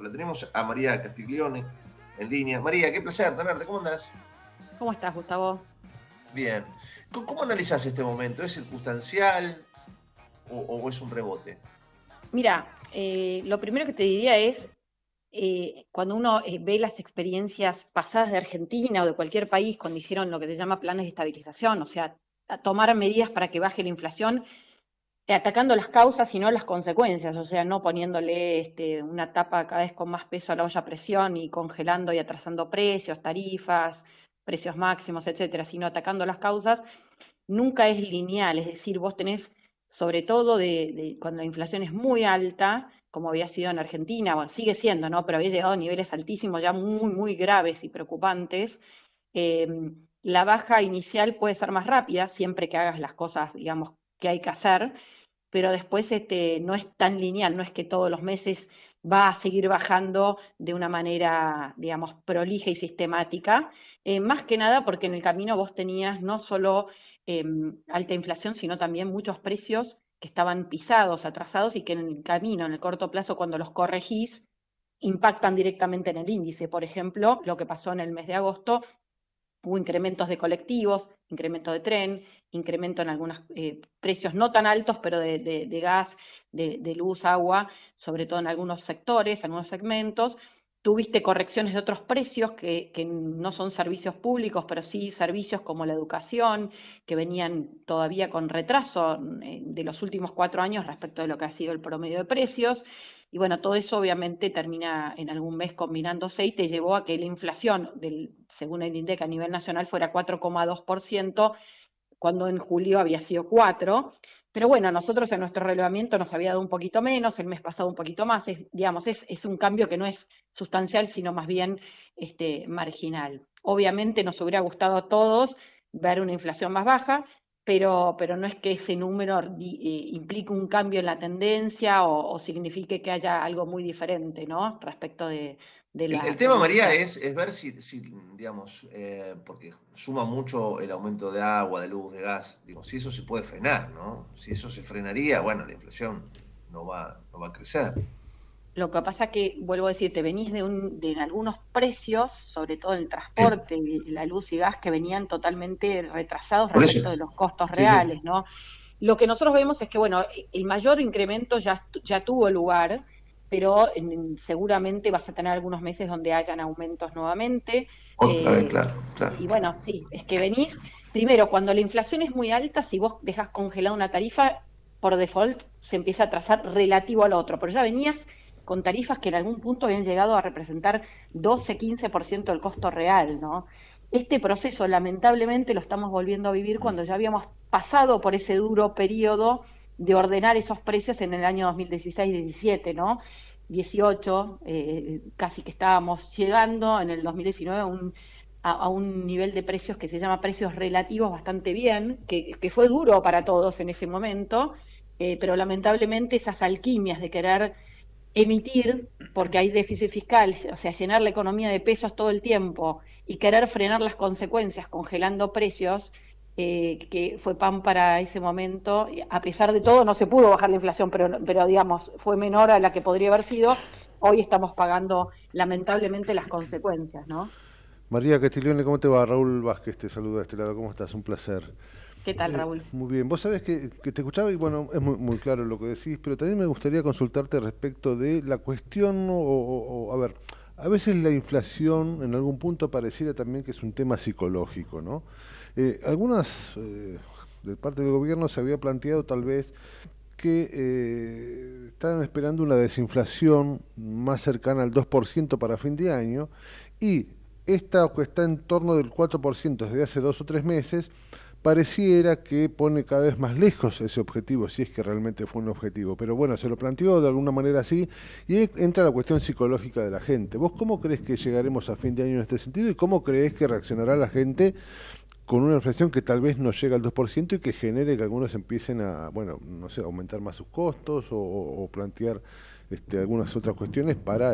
La tenemos a María Castiglione en línea. María, qué placer tenerte. ¿Cómo andás? ¿Cómo estás, Gustavo? Bien. ¿Cómo analizás este momento? ¿Es circunstancial o es un rebote? Mira, lo primero que te diría es, cuando uno ve las experiencias pasadas de Argentina o de cualquier país cuando hicieron lo que se llama planes de estabilización, o sea, a tomar medidas para que baje la inflación, atacando las causas y no las consecuencias, o sea, no poniéndole una tapa cada vez con más peso a la olla a presión y congelando y atrasando precios, tarifas, precios máximos, etcétera, sino atacando las causas, nunca es lineal, es decir, vos tenés, sobre todo cuando la inflación es muy alta, como había sido en Argentina, bueno, sigue siendo, ¿no? Pero había llegado a niveles altísimos, ya muy, muy graves y preocupantes. eh, la baja inicial puede ser más rápida, siempre que hagas las cosas, digamos, que hay que hacer, pero después no es tan lineal, no es que todos los meses va a seguir bajando de una manera, digamos, prolija y sistemática, más que nada porque en el camino vos tenías no solo eh, alta inflación, sino también muchos precios que estaban pisados, atrasados y que en el camino, en el corto plazo, cuando los corregís, impactan directamente en el índice. Por ejemplo, lo que pasó en el mes de agosto, hubo incrementos de colectivos, incremento de tren, incremento en algunos precios no tan altos, pero de gas, de luz, agua, sobre todo en algunos sectores, algunos segmentos. Tuviste correcciones de otros precios que no son servicios públicos, pero sí servicios como la educación, que venían todavía con retraso de los últimos 4 años respecto de lo que ha sido el promedio de precios. Y bueno, todo eso obviamente termina en algún mes combinándose y te llevó a que la inflación, según el INDEC a nivel nacional, fuera 4,2%, cuando en julio había sido 4%. Pero bueno, a nosotros en nuestro relevamiento nos había dado un poquito menos, el mes pasado un poquito más. Digamos, es un cambio que no es sustancial, sino más bien marginal. Obviamente nos hubiera gustado a todos ver una inflación más baja, pero no es que ese número implique un cambio en la tendencia o signifique que haya algo muy diferente, ¿no? Respecto de El de tema, la María, inflación. es ver si digamos, porque suma mucho el aumento de agua, de luz, de gas, digo, si eso se puede frenar, ¿no? Si eso se frenaría, bueno, la inflación no va a crecer. Lo que pasa que, vuelvo a decirte, venís de algunos precios, sobre todo el transporte, la luz y gas, que venían totalmente retrasados Por eso, respecto de los costos sí, sí. reales, ¿no? Lo que nosotros vemos es que, bueno, el mayor incremento ya tuvo lugar, pero seguramente vas a tener algunos meses donde hayan aumentos nuevamente. Otra vez, eh, claro, claro. y bueno, sí, es que venís, primero, cuando la inflación es muy alta, si vos dejas congelada una tarifa, por default se empieza a trazar relativo al otro, pero ya venías con tarifas que en algún punto habían llegado a representar 12-15% del costo real, ¿no? Este proceso lamentablemente lo estamos volviendo a vivir cuando ya habíamos pasado por ese duro periodo de ordenar esos precios en el año 2016-17, ¿no? 18, casi que estábamos llegando en el 2019 a un nivel de precios que se llama precios relativos bastante bien, que fue duro para todos en ese momento, pero lamentablemente esas alquimias de querer emitir, porque hay déficit fiscal, o sea, llenar la economía de pesos todo el tiempo y querer frenar las consecuencias congelando precios, que fue pan para ese momento. A pesar de todo, no se pudo bajar la inflación, pero digamos, fue menor a la que podría haber sido. Hoy estamos pagando lamentablemente las consecuencias, ¿no? María Castiglione, ¿cómo te va? Raúl Vázquez te saluda de este lado, ¿cómo estás? Un placer. ¿Qué tal, Raúl? Muy bien, vos sabés que te escuchaba y bueno, es muy claro lo que decís, pero también me gustaría consultarte respecto de la cuestión, a ver, a veces la inflación en algún punto pareciera también que es un tema psicológico, ¿no? Algunas, de parte del gobierno se había planteado tal vez que estaban esperando una desinflación más cercana al 2% para fin de año y esta que está en torno del 4% desde hace 2 o 3 meses pareciera que pone cada vez más lejos ese objetivo, si es que realmente fue un objetivo. Pero bueno, se lo planteó de alguna manera así y ahí entra la cuestión psicológica de la gente. ¿Vos cómo crees que llegaremos a fin de año en este sentido y cómo crees que reaccionará la gente con una inflación que tal vez no llega al 2% y que genere que algunos empiecen a, bueno, no sé, aumentar más sus costos o plantear algunas otras cuestiones para,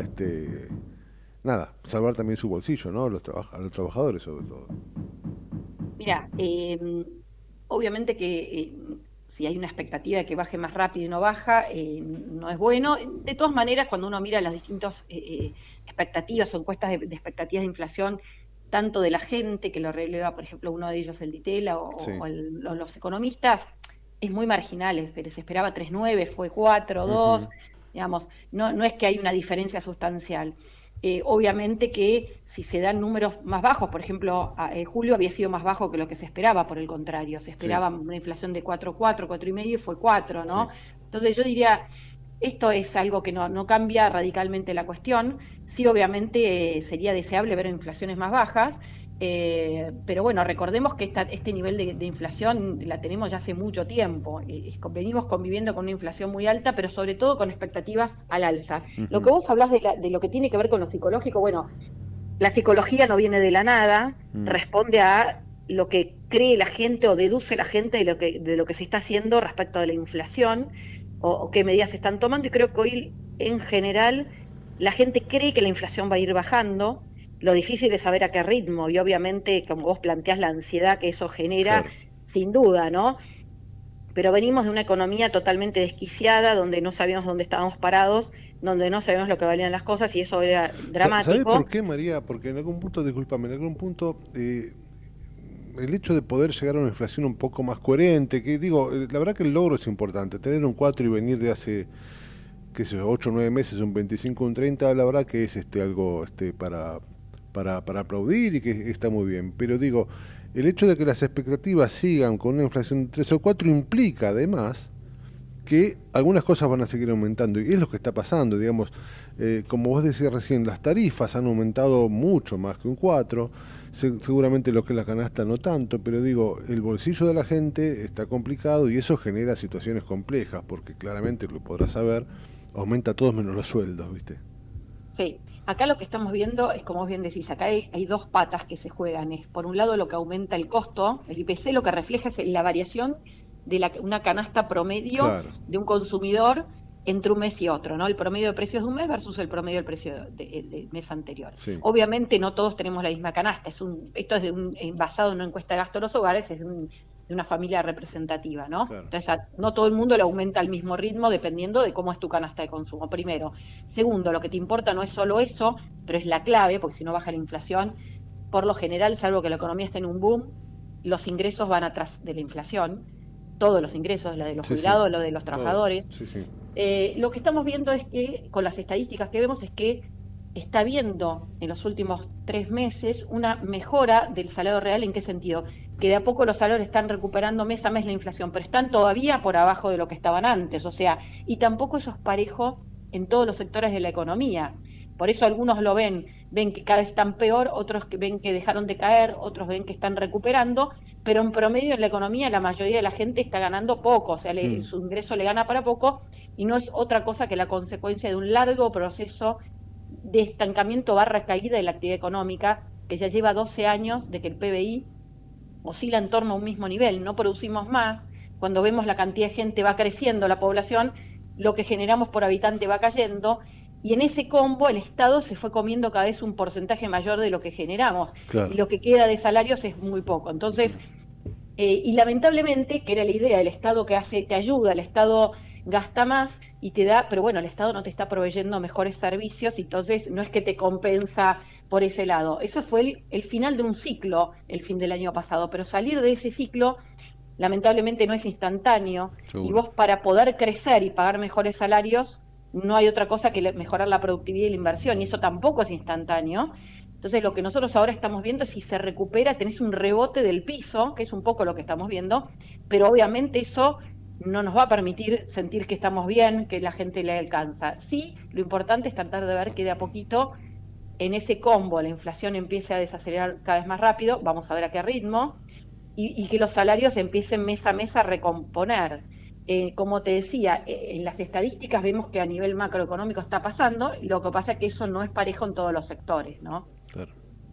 nada, salvar también su bolsillo, ¿no? A los trabajadores sobre todo. Mira, obviamente que si hay una expectativa de que baje más rápido y no baja, no es bueno. De todas maneras, cuando uno mira las distintas expectativas o encuestas de expectativas de inflación, tanto de la gente, que lo releva, por ejemplo, uno de ellos, el Ditela, Sí. o los economistas, es muy marginal, se esperaba 3,9, fue 4,2, digamos, no es que hay una diferencia sustancial. Obviamente que si se dan números más bajos, por ejemplo, julio había sido más bajo que lo que se esperaba, por el contrario, se esperaba una inflación de 4,4, 4,5 y fue 4, ¿no? Sí. Entonces yo diría, esto es algo que no cambia radicalmente la cuestión. Sí, obviamente sería deseable ver inflaciones más bajas, pero bueno, recordemos que este nivel de inflación la tenemos ya hace mucho tiempo. Venimos conviviendo con una inflación muy alta, pero sobre todo con expectativas al alza. Lo que vos hablás de lo que tiene que ver con lo psicológico, bueno, la psicología no viene de la nada, responde a lo que cree la gente o deduce la gente de lo que se está haciendo respecto de la inflación o qué medidas se están tomando, y creo que hoy en general la gente cree que la inflación va a ir bajando. Lo difícil es saber a qué ritmo, y obviamente, como vos planteás, la ansiedad que eso genera, Claro. sin duda, ¿no? Pero venimos de una economía totalmente desquiciada, donde no sabíamos dónde estábamos parados, donde no sabíamos lo que valían las cosas, y eso era ¿Sabés por dramático. qué, María? Porque en algún punto, discúlpame, en algún punto el hecho de poder llegar a una inflación un poco más coherente, que digo, la verdad que el logro es importante, tener un 4 y venir de hace, qué sé yo, 8 o 9 meses, un 25, un 30, la verdad que es algo para aplaudir y que está muy bien. Pero digo, el hecho de que las expectativas sigan con una inflación de 3 o 4 implica además que algunas cosas van a seguir aumentando, y es lo que está pasando, digamos, como vos decías recién, las tarifas han aumentado mucho más que un 4, seguramente lo que es la canasta no tanto, pero digo, el bolsillo de la gente está complicado y eso genera situaciones complejas, porque claramente, lo podrás saber, aumenta todo menos los sueldos, ¿viste? Sí, acá lo que estamos viendo es, como vos bien decís, acá hay dos patas que se juegan. Es por un lado lo que aumenta el costo, el IPC lo que refleja es la variación de una canasta promedio Claro, de un consumidor entre un mes y otro, ¿no? El promedio de precios de un mes versus el promedio del precio del mes anterior. sí, Obviamente no todos tenemos la misma canasta, esto es basado en una encuesta de gasto de los hogares, es de una familia representativa, ¿no? claro. Entonces, no todo el mundo le aumenta al mismo ritmo dependiendo de cómo es tu canasta de consumo, primero. Segundo, lo que te importa no es solo eso, pero es la clave, porque si no baja la inflación, por lo general, salvo que la economía esté en un boom, los ingresos van atrás de la inflación, todos los ingresos, la de los Sí, sí, jubilados, lo de los todo, trabajadores. sí, sí. Lo que estamos viendo es que, con las estadísticas que vemos, es que está habiendo en los últimos 3 meses una mejora del salario real. ¿En qué sentido? Que de a poco los salarios están recuperando mes a mes la inflación, pero están todavía por abajo de lo que estaban antes, o sea, y tampoco eso es parejo en todos los sectores de la economía. Por eso algunos ven que cada vez están peor, otros que ven que dejaron de caer, otros ven que están recuperando, pero en promedio en la economía la mayoría de la gente está ganando poco, o sea, su ingreso le gana para poco, y no es otra cosa que la consecuencia de un largo proceso de estancamiento barra caída de la actividad económica, que ya lleva 12 años de que el PBI oscila en torno a un mismo nivel, no producimos más. Cuando vemos la cantidad de gente va creciendo la población, lo que generamos por habitante va cayendo, y en ese combo el Estado se fue comiendo cada vez un porcentaje mayor de lo que generamos, y Claro. lo que queda de salarios es muy poco. Entonces, y lamentablemente, que era la idea, el Estado que te ayuda, el Estado gasta más y te da, pero bueno, el Estado no te está proveyendo mejores servicios, y entonces no es que te compensa por ese lado. Eso fue el final de un ciclo, el fin del año pasado, pero salir de ese ciclo lamentablemente no es instantáneo, y Seguro. vos, para poder crecer y pagar mejores salarios, no hay otra cosa que mejorar la productividad y la inversión, y eso tampoco es instantáneo. Entonces, lo que nosotros ahora estamos viendo es si se recupera, tenés un rebote del piso, que es un poco lo que estamos viendo, pero obviamente eso no nos va a permitir sentir que estamos bien, que la gente le alcanza. Sí, lo importante es tratar de ver que de a poquito, en ese combo, la inflación empiece a desacelerar cada vez más rápido, vamos a ver a qué ritmo, y que los salarios empiecen mes a mes a recomponer. Como te decía, en las estadísticas vemos que a nivel macroeconómico está pasando, lo que pasa es que eso no es parejo en todos los sectores, ¿no? Claro.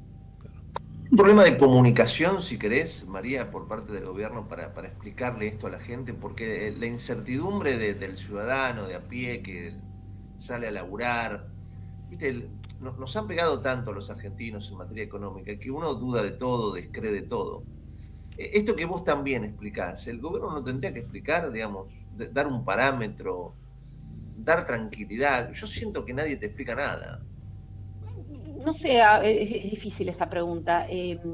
Un problema de comunicación, si querés, María, por parte del gobierno para explicarle esto a la gente, porque la incertidumbre del ciudadano de a pie que sale a laburar, ¿viste? Nos han pegado tanto los argentinos en materia económica que uno duda de todo, descree de todo. Esto que vos también explicás, el gobierno no tendría que explicar, digamos, dar un parámetro, dar tranquilidad. Yo siento que nadie te explica nada. No sé, es difícil esa pregunta.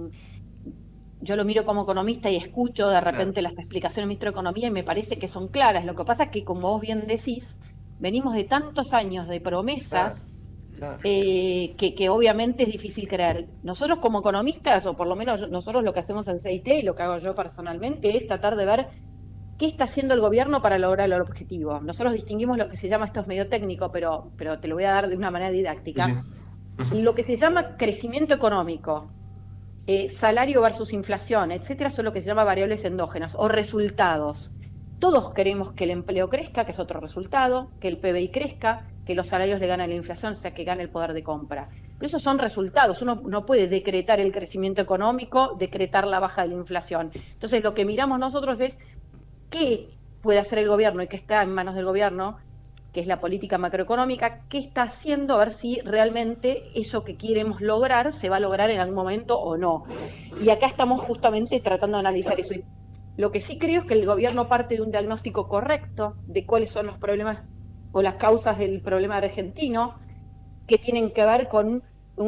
Yo lo miro como economista y escucho de Claro, repente las explicaciones del ministro de Economía y me parece que son claras. Lo que pasa es que, como vos bien decís, venimos de tantos años de claro, promesas claro. que obviamente es difícil creer. Nosotros como economistas, o por lo menos nosotros lo que hacemos en CIT y lo que hago yo personalmente, es tratar de ver qué está haciendo el gobierno para lograr el objetivo. Nosotros distinguimos lo que se llama, esto es medio técnico, pero te lo voy a dar de una manera Sí, sí. didáctica, lo que se llama crecimiento económico, salario versus inflación, etcétera, son lo que se llama variables endógenas o resultados. Todos queremos que el empleo crezca, que es otro resultado, que el PBI crezca, que los salarios le ganen la inflación, o sea, que gane el poder de compra. Pero esos son resultados. Uno no puede decretar el crecimiento económico, decretar la baja de la inflación. Entonces, lo que miramos nosotros es qué puede hacer el gobierno y qué está en manos del gobierno, que es la política macroeconómica, qué está haciendo, a ver si realmente eso que queremos lograr se va a lograr en algún momento o no. Y acá estamos justamente tratando de analizar eso. Y lo que sí creo es que el gobierno parte de un diagnóstico correcto de cuáles son los problemas o las causas del problema argentino, que tienen que ver con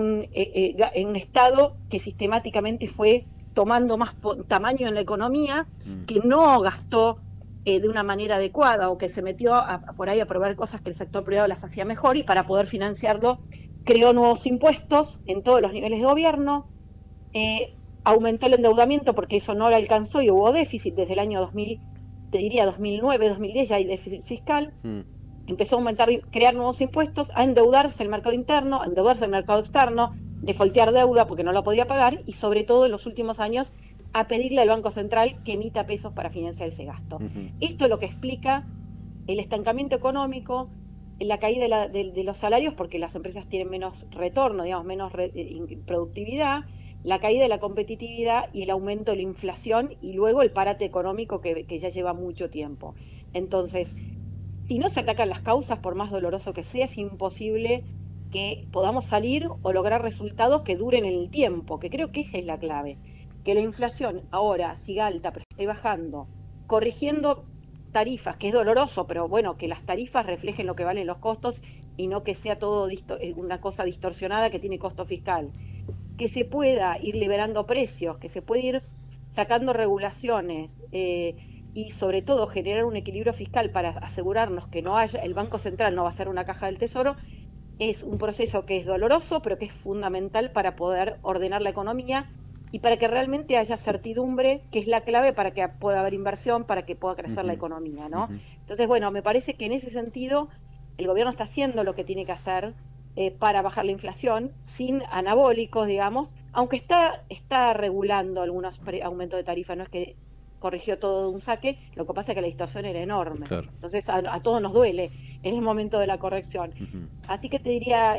un Estado que sistemáticamente fue tomando más tamaño en la economía, que no gastó de una manera adecuada o que se metió por ahí a probar cosas que el sector privado las hacía mejor y para poder financiarlo creó nuevos impuestos en todos los niveles de gobierno, aumentó el endeudamiento porque eso no lo alcanzó y hubo déficit desde el año 2000, te diría 2009, 2010 ya hay déficit fiscal. Empezó a aumentar, crear nuevos impuestos, a endeudarse el mercado interno, a endeudarse el mercado externo, defoltear deuda porque no la podía pagar y sobre todo en los últimos años a pedirle al Banco Central que emita pesos para financiar ese gasto. Esto es lo que explica el estancamiento económico, la caída de los salarios porque las empresas tienen menos retorno, digamos, menos productividad, la caída de la competitividad y el aumento de la inflación y luego el parate económico que ya lleva mucho tiempo. Entonces, si no se atacan las causas, por más doloroso que sea, es imposible que podamos salir o lograr resultados que duren en el tiempo, que creo que esa es la clave. Que la inflación ahora siga alta, pero esté bajando, corrigiendo tarifas, que es doloroso, pero bueno, que las tarifas reflejen lo que valen los costos y no que sea todo una cosa distorsionada que tiene costo fiscal. Que se pueda ir liberando precios, que se pueda ir sacando regulaciones, y sobre todo generar un equilibrio fiscal para asegurarnos que no haya, el Banco Central no va a ser una caja del tesoro, es un proceso que es doloroso, pero que es fundamental para poder ordenar la economía y para que realmente haya certidumbre, que es la clave para que pueda haber inversión, para que pueda crecer la economía, ¿no? Entonces, bueno, me parece que en ese sentido el gobierno está haciendo lo que tiene que hacer para bajar la inflación, sin anabólicos, digamos, aunque está regulando algunos aumentos de tarifa, no es que corrigió todo de un saque, lo que pasa es que la distorsión era enorme. Claro. Entonces a todos nos duele en el momento de la corrección. Así que te diría,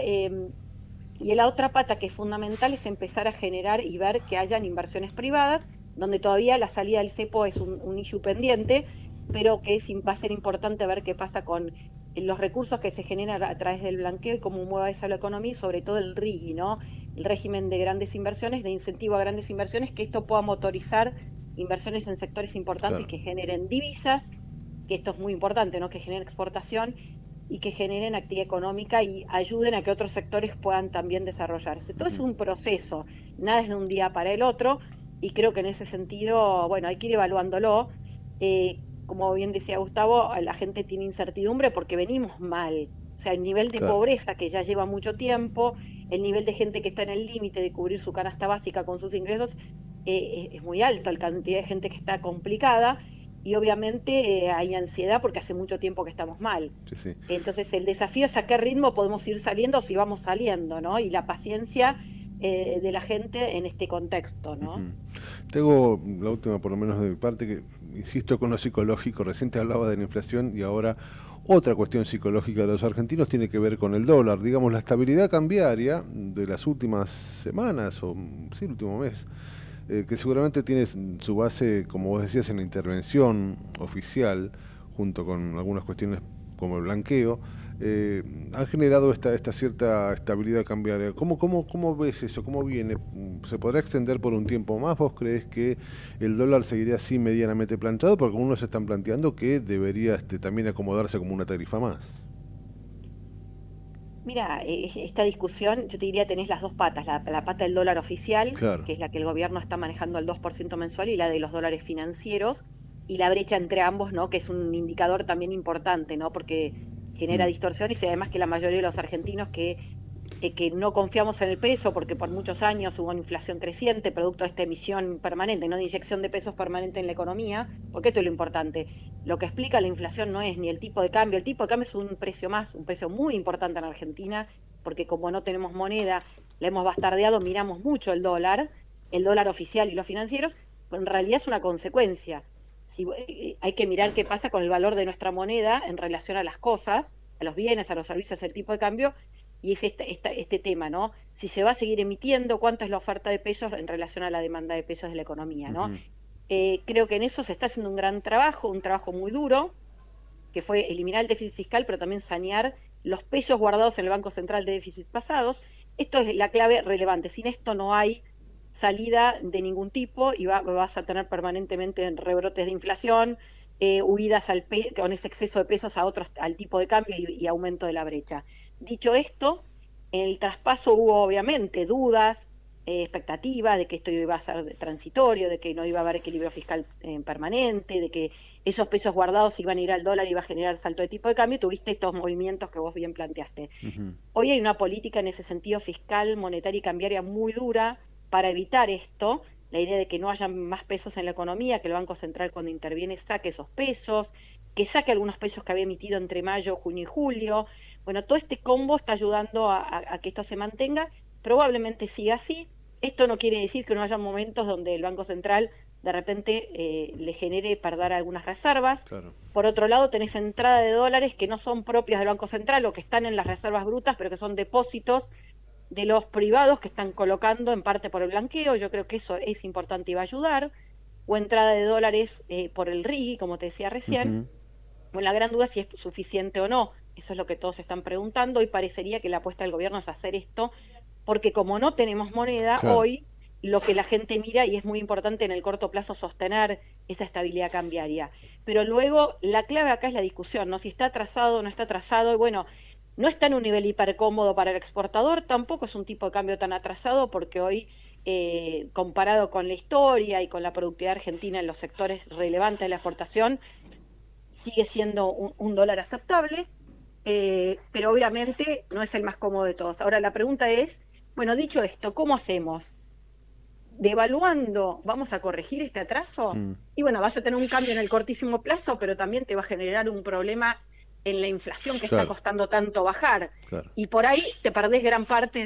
y la otra pata que es fundamental es empezar a generar y ver que hayan inversiones privadas, donde todavía la salida del cepo es un issue pendiente, pero que va a ser importante ver qué pasa con los recursos que se generan a través del blanqueo y cómo mueva esa la economía y sobre todo el RIGI, ¿no? El régimen de grandes inversiones, de incentivo a grandes inversiones, que esto pueda motorizar inversiones en sectores importantes, claro, que generen divisas, que esto es muy importante, ¿no? Que generen exportación y que generen actividad económica y ayuden a que otros sectores puedan también desarrollarse. Todo es un proceso, nada es de un día para el otro, y creo que en ese sentido, bueno, hay que ir evaluándolo. Como bien decía Gustavo, la gente tiene incertidumbre porque venimos mal. O sea, el nivel de Claro. pobreza que ya lleva mucho tiempo, el nivel de gente que está en el límite de cubrir su canasta básica con sus ingresos, es muy alto, la cantidad de gente que está complicada, y obviamente hay ansiedad porque hace mucho tiempo que estamos mal. Sí, sí. Entonces el desafío es a qué ritmo podemos ir saliendo, si vamos saliendo, ¿no? Y la paciencia de la gente en este contexto, ¿no? Tengo la última, por lo menos de mi parte, que insisto con lo psicológico. Recién te hablaba de la inflación y ahora otra cuestión psicológica de los argentinos tiene que ver con el dólar. Digamos, la estabilidad cambiaria de las últimas semanas, o sí, el último mes, que seguramente tiene su base, como vos decías, en la intervención oficial, junto con algunas cuestiones como el blanqueo, han generado esta cierta estabilidad cambiaria. ¿Cómo ves eso? ¿Cómo viene? ¿Se podrá extender por un tiempo más? ¿Vos crees que el dólar seguiría así medianamente planchado? Porque algunos están planteando que debería también acomodarse como una tarifa más. Mira, esta discusión, yo te diría, tenés las dos patas, la pata del dólar oficial, Claro. que es la que el gobierno está manejando al 2% mensual, y la de los dólares financieros, y la brecha entre ambos, ¿no? Que es un indicador también importante, ¿no? Porque genera Mm. distorsiones y además que la mayoría de los argentinos que no confiamos en el peso porque por muchos años hubo una inflación creciente, producto de esta emisión permanente, no de inyección de pesos permanente en la economía, porque esto es lo importante. Lo que explica la inflación no es ni el tipo de cambio es un precio más, un precio muy importante en Argentina, porque como no tenemos moneda, la hemos bastardeado, miramos mucho el dólar oficial y los financieros, pero en realidad es una consecuencia. Si, hay que mirar qué pasa con el valor de nuestra moneda en relación a las cosas, a los bienes, a los servicios, el tipo de cambio, y es este tema, ¿no? Si se va a seguir emitiendo, cuánto es la oferta de pesos en relación a la demanda de pesos de la economía, ¿no? Ujú. Creo que en eso se está haciendo un trabajo muy duro, que fue eliminar el déficit fiscal, pero también sanear los pesos guardados en el Banco Central de déficit pasados. Esto es la clave relevante. Sin esto no hay salida de ningún tipo y vas a tener permanentemente rebrotes de inflación, huidas con ese exceso de pesos a otros, al tipo de cambio y aumento de la brecha. Dicho esto, en el traspaso hubo obviamente dudas, expectativas de que esto iba a ser transitorio, de que no iba a haber equilibrio fiscal permanente, de que esos pesos guardados iban a ir al dólar y iba a generar salto de tipo de cambio, tuviste estos movimientos que vos bien planteaste. Ujú. Hoy hay una política en ese sentido fiscal, monetaria y cambiaria muy dura para evitar esto, la idea de que no haya más pesos en la economía, que el Banco Central cuando interviene saque esos pesos, que saque algunos pesos que había emitido entre mayo, junio y julio. Bueno, todo este combo está ayudando a que esto se mantenga, probablemente siga así. Esto no quiere decir que no haya momentos donde el Banco Central de repente le genere perder algunas reservas. Claro. Por otro lado, tenés entrada de dólares que no son propias del Banco Central o que están en las reservas brutas, pero que son depósitos de los privados que están colocando en parte por el blanqueo. Yo creo que eso es importante y va a ayudar. O entrada de dólares por el RIGI, como te decía recién. Ujú. Bueno, la gran duda es si es suficiente o no. Eso es lo que todos están preguntando y parecería que la apuesta del gobierno es hacer esto, porque como no tenemos moneda, Claro. hoy lo que la gente mira, y es muy importante en el corto plazo sostener esa estabilidad cambiaria. Pero luego la clave acá es la discusión, ¿no? Si está atrasado o no está atrasado, y bueno, no está en un nivel hipercómodo para el exportador, tampoco es un tipo de cambio tan atrasado, porque hoy, comparado con la historia y con la productividad argentina en los sectores relevantes de la exportación, sigue siendo un dólar aceptable, pero obviamente no es el más cómodo de todos. Ahora la pregunta es, bueno, dicho esto, ¿cómo hacemos? ¿Devaluando vamos a corregir este atraso? Mm. Y bueno, vas a tener un cambio en el cortísimo plazo, pero también te va a generar un problema en la inflación que está Claro. costando tanto bajar. Claro. Y por ahí te perdés gran parte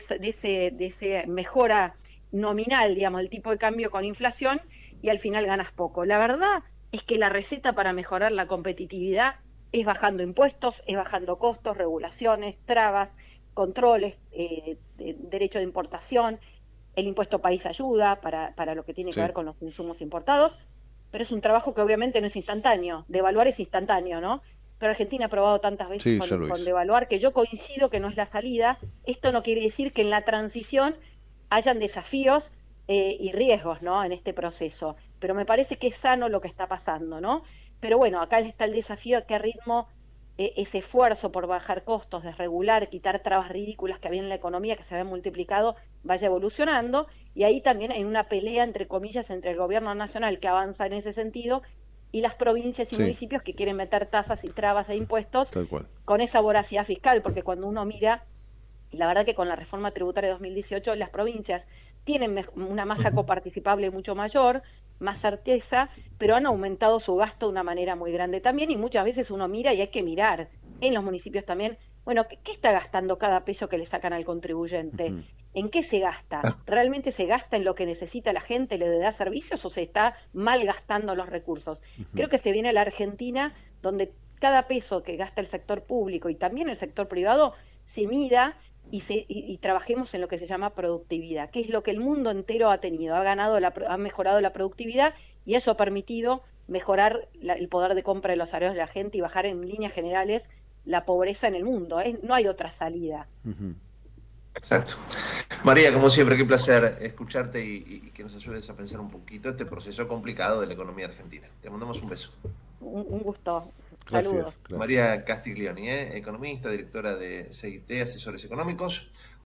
de ese mejora nominal, digamos, del tipo de cambio con inflación, y al final ganas poco. La verdad es que la receta para mejorar la competitividad es bajando impuestos, es bajando costos, regulaciones, trabas, controles, derecho de importación. El impuesto país ayuda para lo que tiene que Sí. ver con los insumos importados, pero es un trabajo que obviamente no es instantáneo. Devaluar es instantáneo, ¿no? Pero Argentina ha probado tantas veces Sí, ya lo con hizo. devaluar que yo coincido que no es la salida. Esto no quiere decir que en la transición hayan desafíos y riesgos, ¿no? En este proceso. Pero me parece que es sano lo que está pasando, ¿no? Pero bueno, acá está el desafío a qué ritmo ese esfuerzo por bajar costos, desregular, quitar trabas ridículas que había en la economía que se habían multiplicado, vaya evolucionando. Y ahí también hay una pelea, entre comillas, entre el gobierno nacional que avanza en ese sentido y las provincias y Sí, municipios que quieren meter tasas y trabas e impuestos tal cual. con esa voracidad fiscal, porque cuando uno mira, la verdad que con la reforma tributaria de 2018 las provincias tienen una masa coparticipable mucho mayor, más certeza, pero han aumentado su gasto de una manera muy grande también, y muchas veces uno mira y hay que mirar en los municipios también, bueno, ¿qué está gastando cada peso que le sacan al contribuyente? Ujú. ¿En qué se gasta? ¿Realmente se gasta en lo que necesita la gente, le da servicios, o se está malgastando los recursos? Creo Ujú. que se viene a la Argentina donde cada peso que gasta el sector público y también el sector privado se mida y trabajemos en lo que se llama productividad, que es lo que el mundo entero ha tenido, ha mejorado la productividad, y eso ha permitido mejorar el poder de compra de los salarios de la gente y bajar en líneas generales la pobreza en el mundo, ¿eh? No hay otra salida. Exacto. María, como siempre, qué placer escucharte y que nos ayudes a pensar un poquito este proceso complicado de la economía argentina. Te mandamos un beso. Un gusto. Gracias, Saludos. gracias. María Castiglioni, economista, directora de CIT, Asesores Económicos.